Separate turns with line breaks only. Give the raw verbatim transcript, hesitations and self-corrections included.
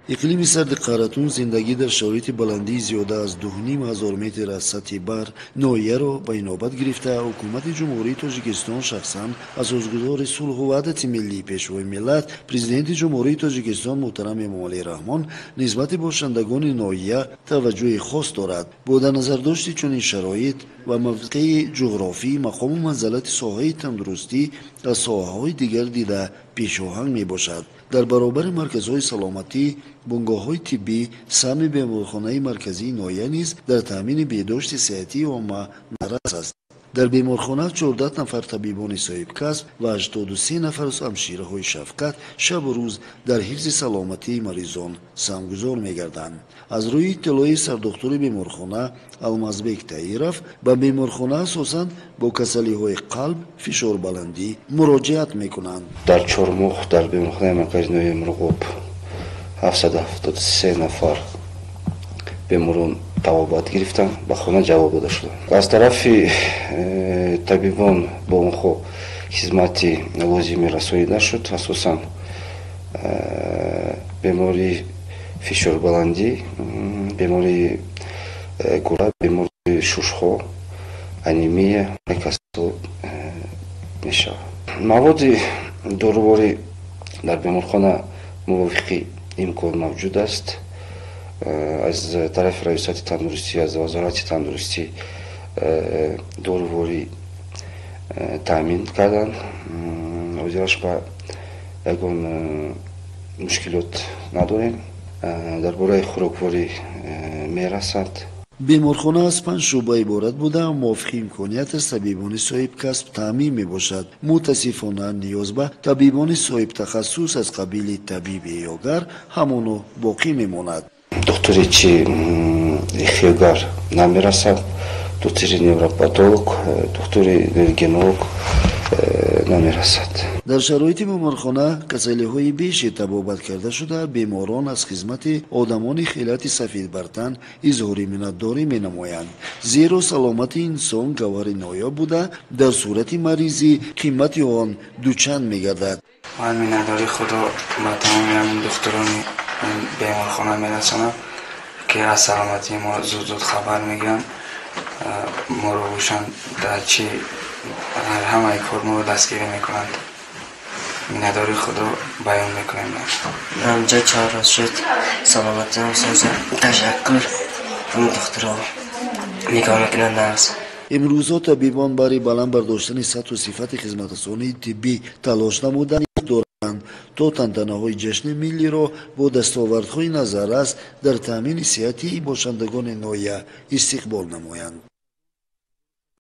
اقلیم سرد قراتون زندگی در شرایط بلندی زیاده از دو و نیم هزار متر از سطح بر ناحیه را به نوبت گرفته، حکومت جمهوری تاجیکستان شخصا اساسگذار صلح و وحدت ملی پیشوای ملت پرزیدنت جمهوری تاجیکستان محترم امامعلی رحمان نسبت باشندگان ناحیه توجه خاص دارد. با در نظر داشت چنین شرایط و موقع جغرافی مقام و منزلت ساحه تندرستی از ساحه‌های دیگر دیده پیشاهنگ می باشد. در برابر مرکزهای سلامتی، بنگاه‌های طبی، سهم بیمارخانه مرکزی ناحیه نیز در تامین بهداشت صحتی عامه نرس است. در بیمارخانه چهارده نفر طبیبان صاحب کسب و هشتاد و سه نفر از همشیره‌های شفقت شب و روز در حفظ سلامتی مریضان سهمگزار می‌گردند. از روی اطلاع سردکتر بیمارخانه المازبک طاهرов به بیمارخانه اساساً با کسلی‌های قلب، فشار بلندی مراجعت می‌کنند.
در چهار ماه در بیمارخانه مرکزی ناحیه مرغوب هفتصد و هفتاد و سه نفر بیماران طبابت گرفتن، به خانه جواب داده شدند. از طرف طبیبان با اونخو خدمتی لازمی رسانی نشد. اساساً بیماری فشار بلندی، بیماری گلاب، بیماری ششخو، انیمیا کسب میشه. مواد داروباری در بیمارخانه موافقی امکان موجود است. از طرف ریاست تندرستی، از وزارت تندرستی داروباری تامین کردن. وزارش با یگان مشکلات نداریم. درباره خوراکواری میرسد.
بیمارخانه از پنج شعبه عبارت بوده و موافق امکانیت از طبیبان صاحب کسب تامین می باشد. متاسفانه نیاز به طبیبان صاحب تخصص از قبیل طبیب یاگر همانو باقی می ماند.
دکتری چی خیاگر نمی رسد، دکتری نیوروپاتولوگ، دکتری رنتگنولوگ نمی رسد.
در شرایط بیمارخانه کسلی‌های بیشی طبابت کرده شده، بیماران از خدمت آدمان خیلت سفید برتن اظهار منتداری می نمایند. زیرا سلامت انسان گوهر نایاب بوده، در صورت مریضی قیمت آن دوچند می گردد.
من منتداری خدا به تمام دکتران بیمارخانه می رسانم که از سلامتی ما زود زود خبر میگیرن. ما رو بوشن در چی همه کار ما رو دستگیری میکنند. منتداری خدا بیان میکنیم.
همجا چهار روز شد سلامتی ما سازه. تشکر همون دکترها نگاه میکنن نرس.
امروزها طبیبان برای بلند برداشتن سطح و صفت خدمترسانی طبی تلاش نمودند دارند تا تنتنه‌های جشن ملی را با دستاوردهای نظررس در تامین صحتی باشندگان ناحیه استقبال نمایند.